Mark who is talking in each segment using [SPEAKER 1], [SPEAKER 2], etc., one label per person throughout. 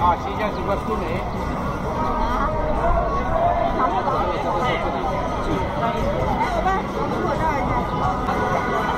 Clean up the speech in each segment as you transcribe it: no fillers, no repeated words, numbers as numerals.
[SPEAKER 1] 啊，新鲜这块苏梅。啊。好的。好吧，我这儿一下。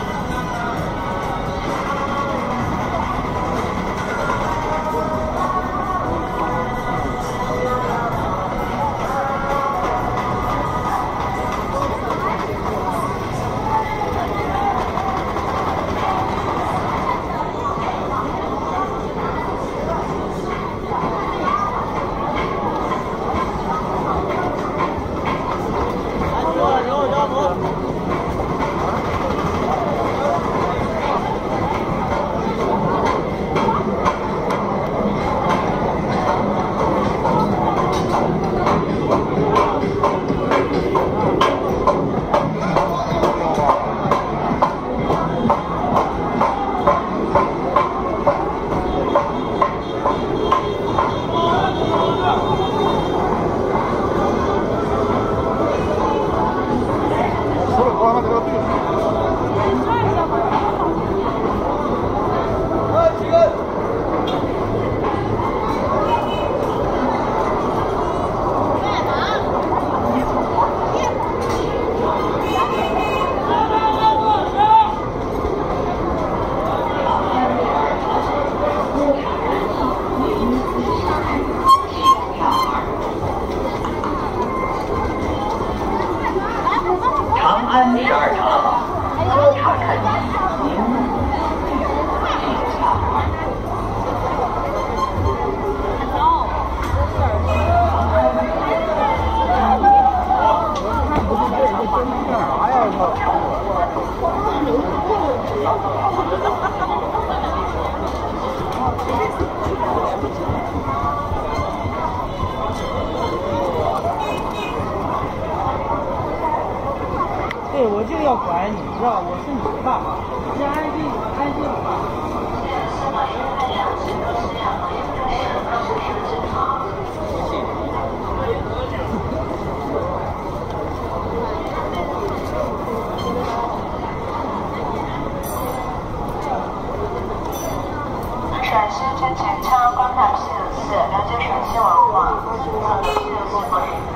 [SPEAKER 2] 对，我就要管你，知道我是你爸爸，你安静安静。
[SPEAKER 3] 陕西之举昌光大西鲁寺，了解陕西文化，西鲁寺博士。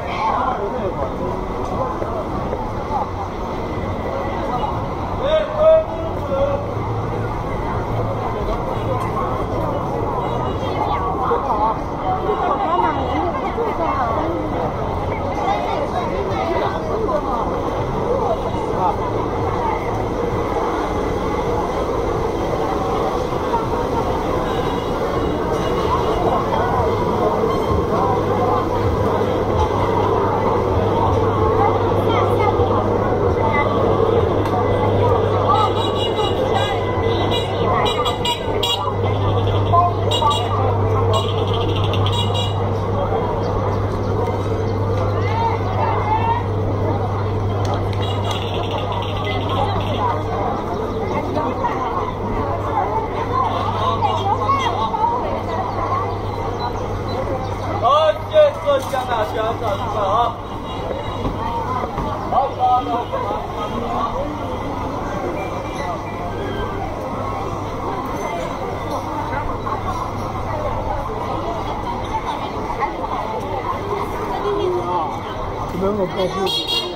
[SPEAKER 1] 能够保护。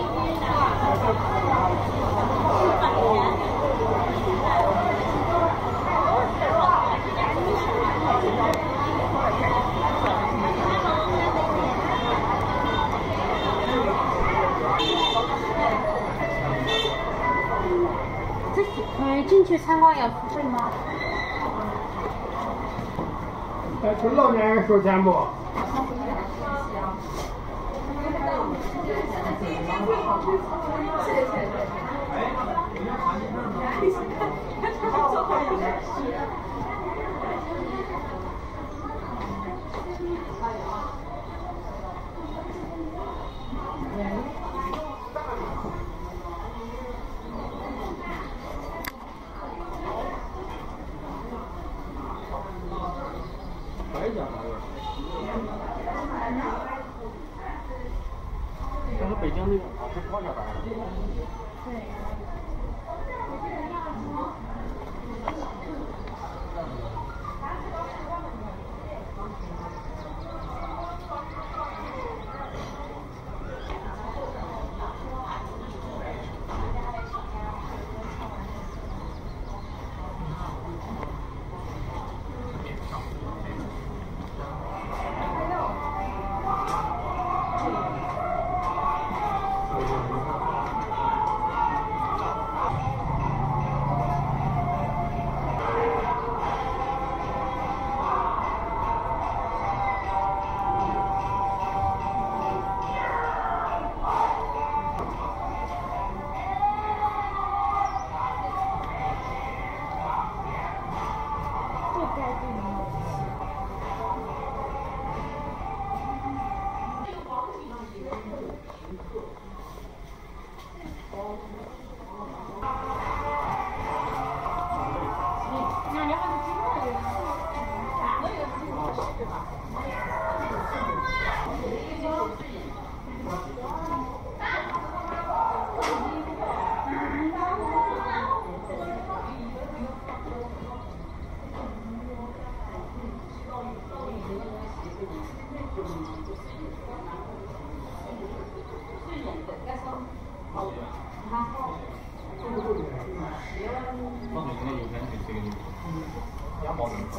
[SPEAKER 4] 进去参观要付费吗？
[SPEAKER 1] 纯老年人收钱不？
[SPEAKER 2] 这是北京那个是Courtyard的。
[SPEAKER 4] 对。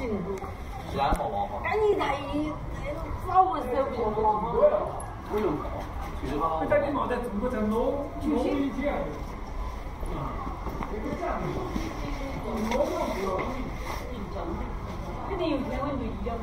[SPEAKER 2] 进步。
[SPEAKER 5] 西安好玩吗？
[SPEAKER 1] 赶紧太早我时候过嘛。
[SPEAKER 5] 不用搞，去的话。
[SPEAKER 6] 在你毛在中国在弄以前。肯定有天文就一样。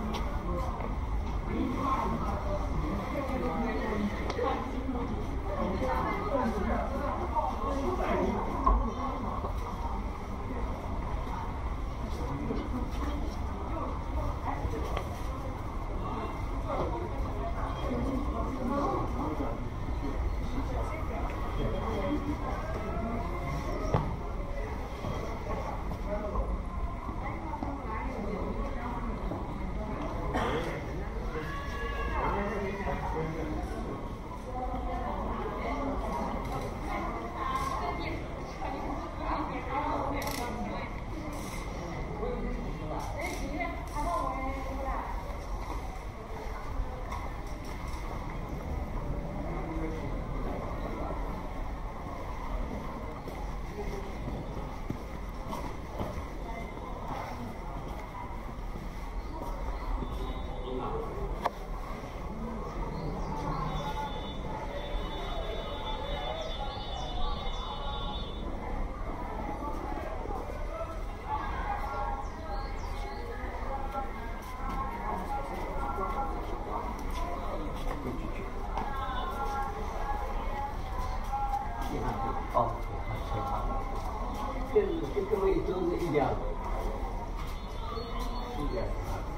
[SPEAKER 5] 哦，这个位都是一样的，一样。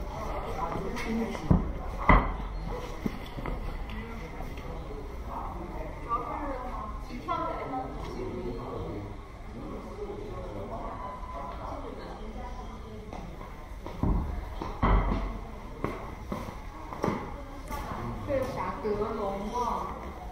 [SPEAKER 1] 这是啥德龙啊？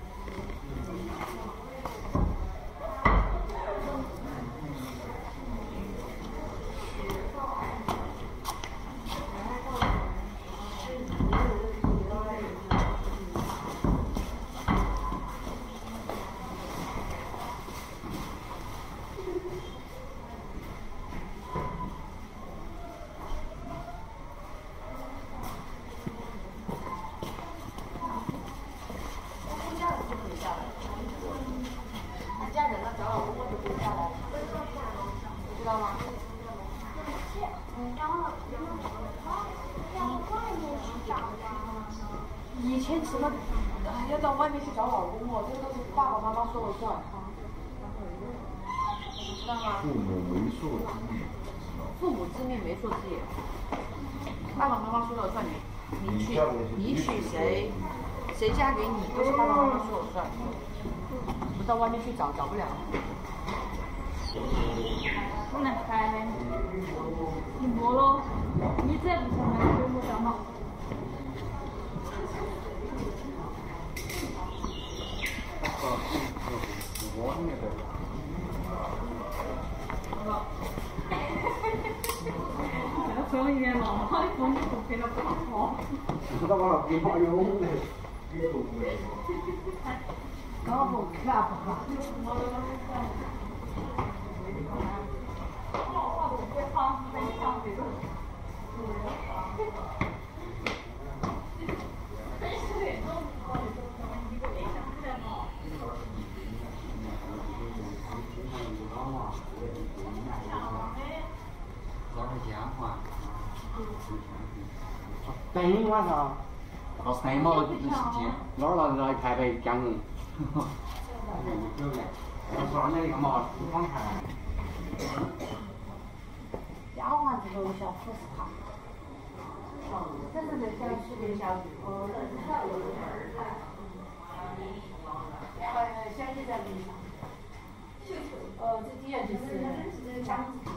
[SPEAKER 1] 知道吗？以前什么还要到外面去找老公哦，这个都是爸爸妈妈说了算，知道吗？
[SPEAKER 7] 父母媒妁之言，
[SPEAKER 1] 父母之命，媒妁之言，爸爸妈妈说了算，你娶谁，谁嫁给你，都是爸爸妈妈说了算，不到外面去找不了。不能开嘞，你摸咯，你再不上来就摸上嘛。
[SPEAKER 7] 我那个。
[SPEAKER 1] 这个一点了，他的风景都拍得不好。
[SPEAKER 7] 那我给朋友的。
[SPEAKER 2] 搞不看不看。
[SPEAKER 7] 等晚上，
[SPEAKER 5] 到3毛的时间，
[SPEAKER 7] 哪儿拿来开杯讲？我说那个嘛，刚才。
[SPEAKER 2] 丫鬟这个小服饰哈，真是在小区的小小姐在路上。这底下就是箱子。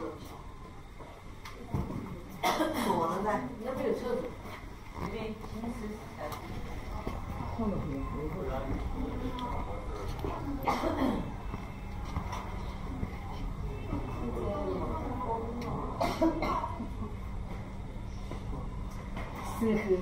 [SPEAKER 2] 坐了噻，那没有车子。这边平时空的很。适合，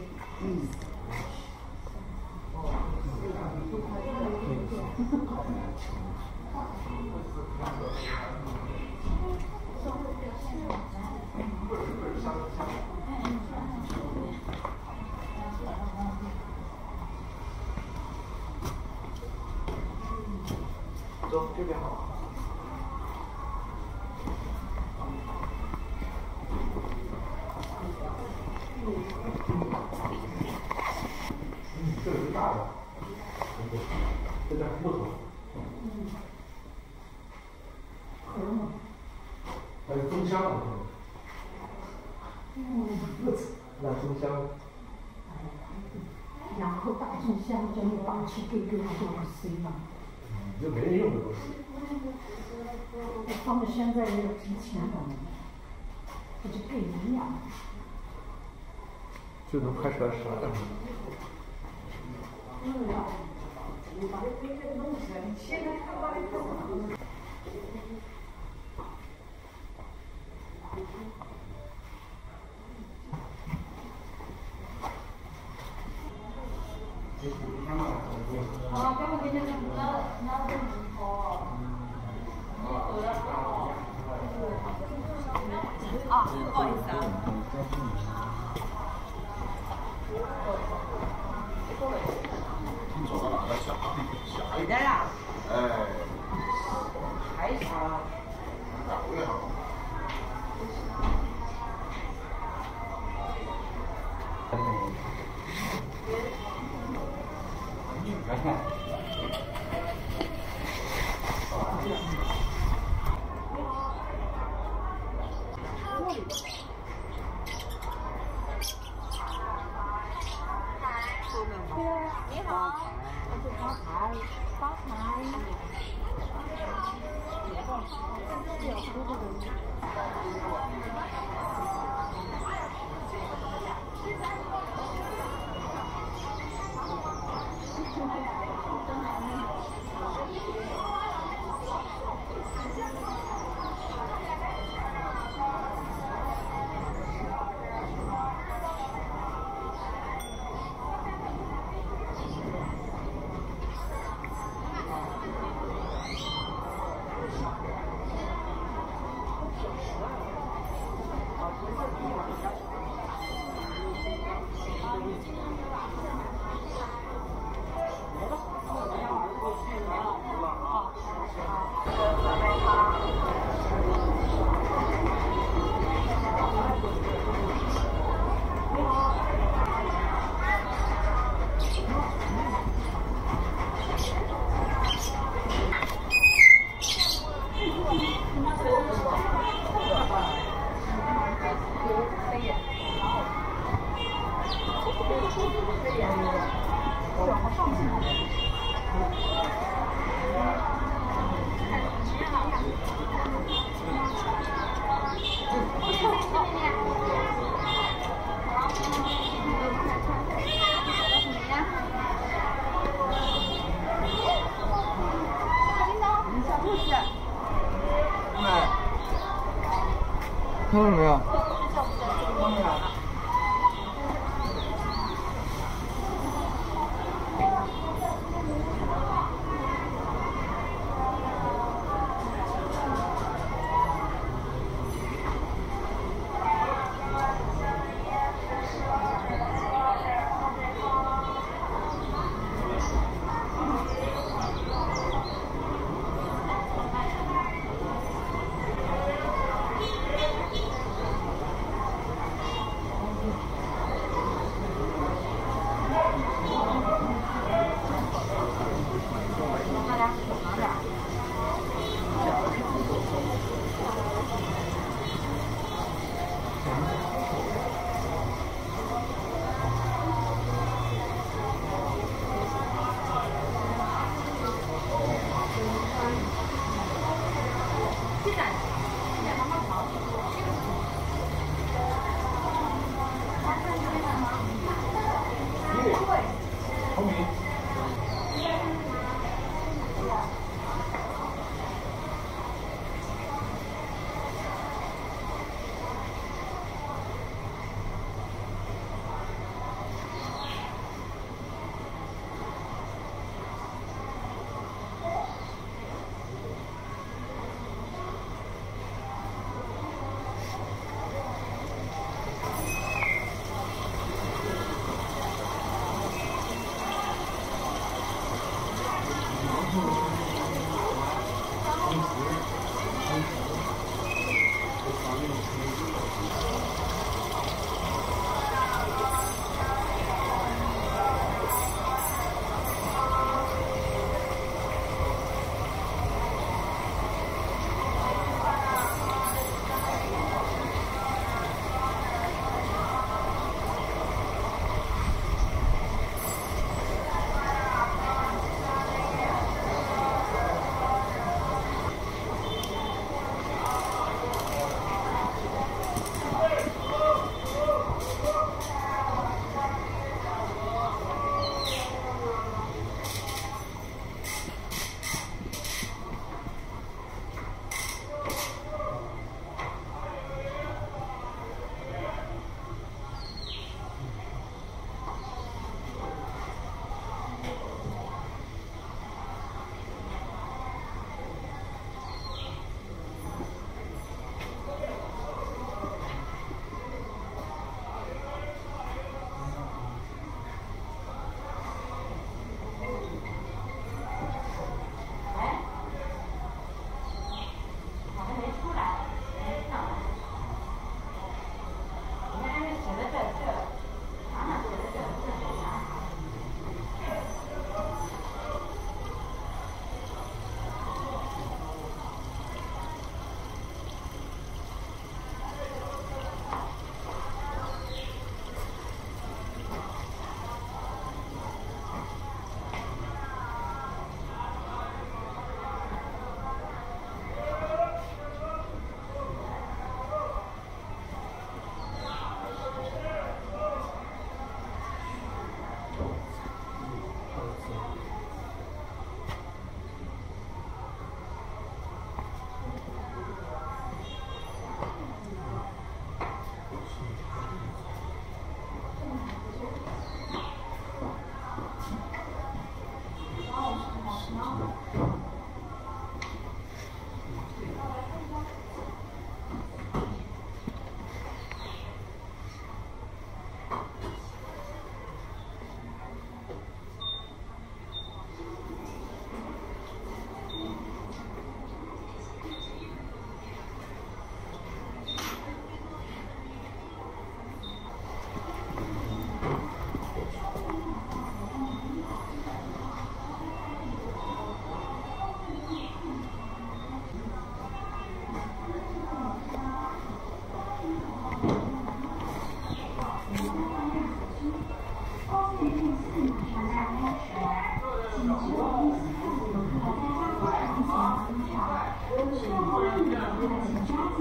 [SPEAKER 8] 还有中香啊。那中香。
[SPEAKER 2] 然后大中香叫你打去给多少水嘛？
[SPEAKER 8] 就没人用的东西。
[SPEAKER 2] 他们现在也有值钱的，不就给人呀？
[SPEAKER 8] 就能拍出来啥？
[SPEAKER 2] 你把这个弄起来，你现在看到一个。
[SPEAKER 1] 啊，刚刚给你们啊，不好意思啊。
[SPEAKER 9] 你坐到那个下
[SPEAKER 1] 一点呀？
[SPEAKER 9] 哎，
[SPEAKER 1] 太长了。
[SPEAKER 9] 够了哈。
[SPEAKER 1] 你好，我是发财，发财。
[SPEAKER 8] 看到了没有？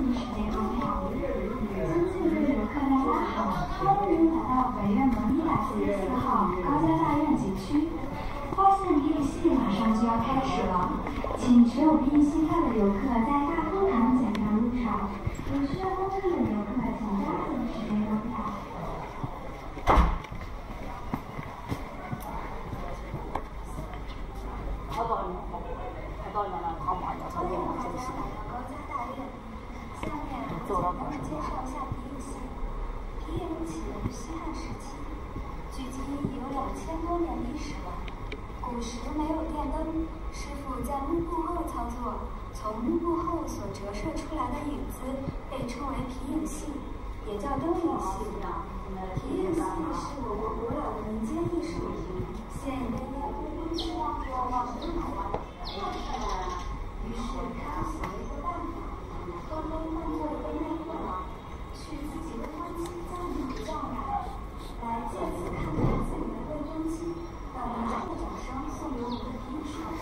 [SPEAKER 10] 世界购票。尊敬的游客大家好，欢迎您来到北院门144号高家大院景区。花县皮影戏马上就要开始了，请持有皮影戏票的游客在大厅旁检票入场，有需要帮助的游客请抓紧时间购票。
[SPEAKER 1] 高家大院，下面简单介绍一下皮影戏。皮影起源西汉时期，距今已有2000多年历史了。古时没有电灯，师傅在幕布后操作，从幕布后所折射出来的影子被称为皮影戏，也叫灯影戏。皮影戏是我国古老的民间艺术，现已被列入世界文化遗产。于是他想了一个办法，刚刚换做一个内裤了，去自己未婚妻家里叫来，来借此看看自己的未婚妻到底是不掌声送给我们的皮影戏的。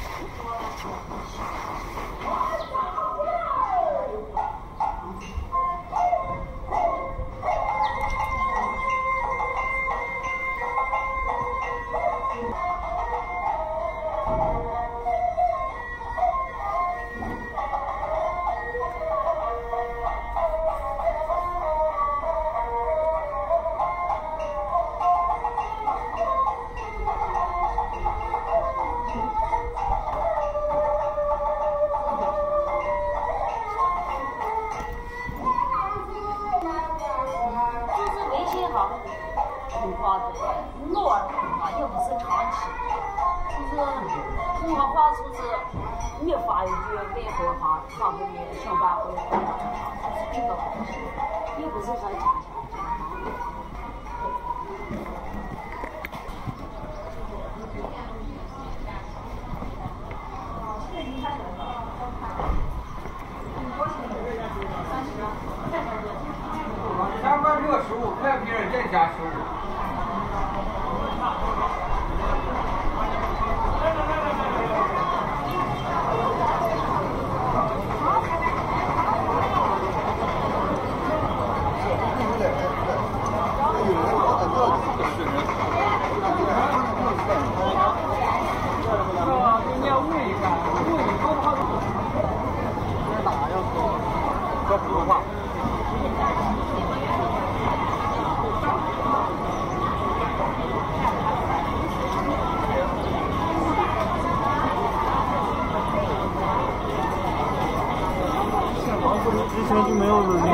[SPEAKER 8] 之前就没有人了。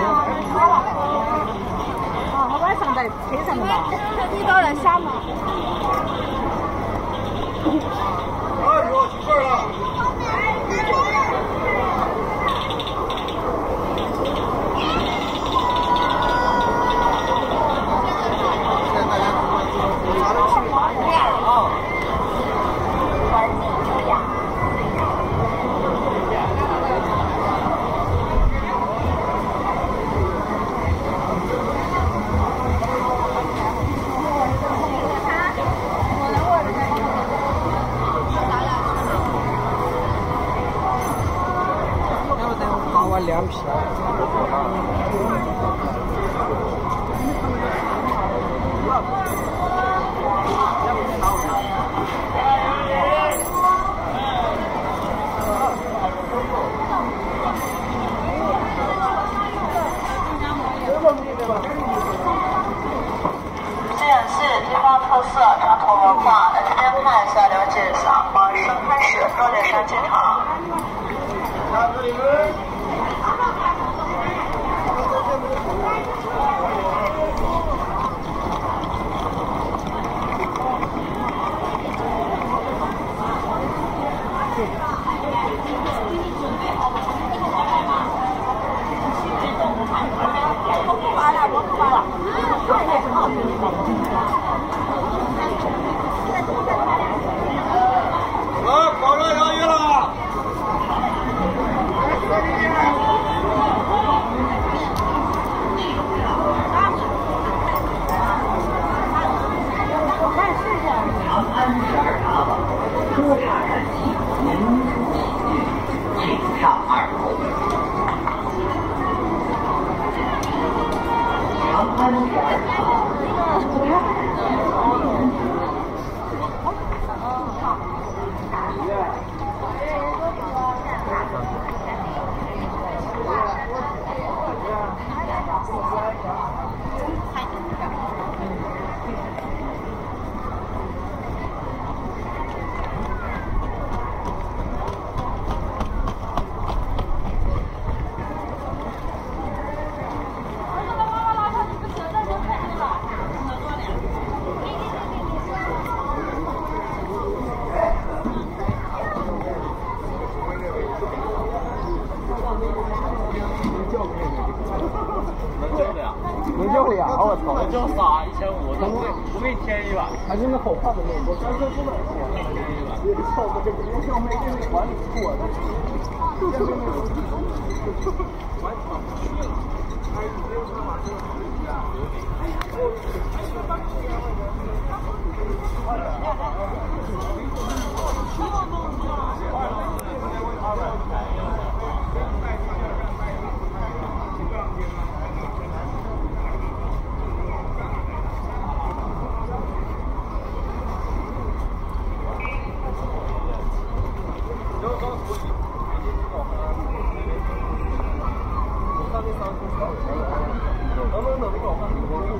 [SPEAKER 1] 啊，他晚上在车上的嘛，你到来下嘛。
[SPEAKER 8] 哎呦，去这儿了。凉皮。
[SPEAKER 3] 这样是地方特色传统文化，今天看一下了解一下。马上开始热烈山进场。
[SPEAKER 8] 好，搞上洋芋了。 能叫俩，我操！
[SPEAKER 5] 能叫仨1500，我给你添一碗。
[SPEAKER 8] 还是那好看的那个，但是不能说，操，这个不像没给你管理过的。完全不去了。哎，你这个干嘛去了？能不能等那个我看